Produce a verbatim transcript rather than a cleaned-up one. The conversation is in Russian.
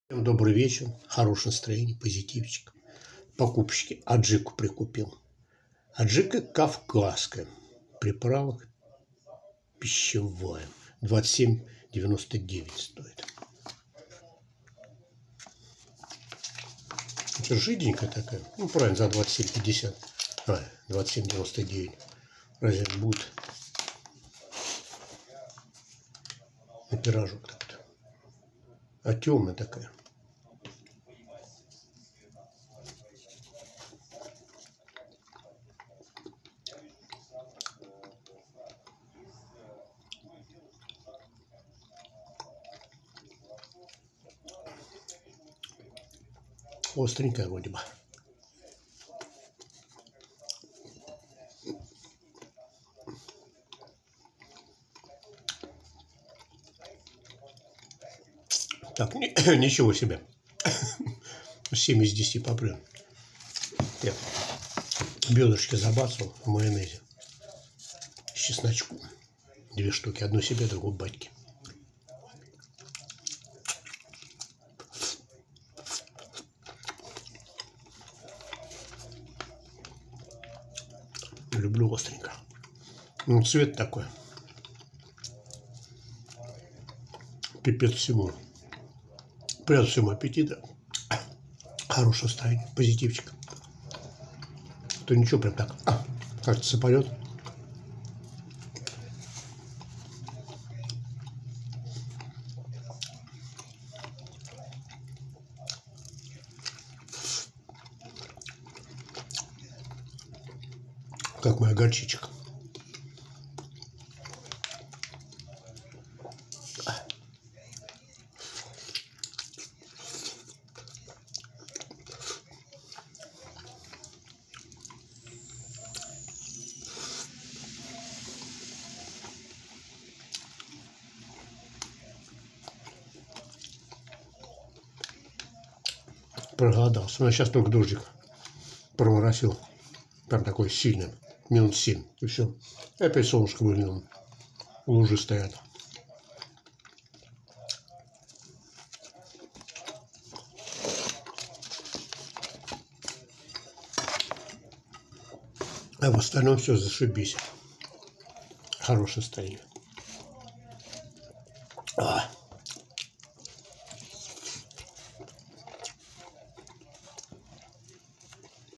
Всем добрый вечер, хорошее настроение, позитивчик. Покупочки. Аджику прикупил. Аджика кавказская. Приправа пищевая. двадцать семь девяносто девять стоит. Это жиденькая такая. Ну, правильно, за двадцать семь пятьдесят. А, двадцать семь девяносто девять. Разве будет на пирожок так-то? А темная такая. Остренькая вроде бы. Так, ничего себе. семь из десяти попрям. Я бедрышки забацал в майонезе. С чесночком. Две штуки. Одну себе, другую батьке. Люблю остренько. Ну, цвет такой. Пипец всему. Прежде всего аппетита. Хорошее состояние. Позитивчик. То ничего прям так. А, кажется, сыпанет. Как моя горчичка. Проголодался. У меня сейчас только дождик проморосил. Прям такой сильный. Минут семь. И все. И опять солнышко выглянуло. Лужи стоят. А в остальном все зашибись. Хорошее состояние. А.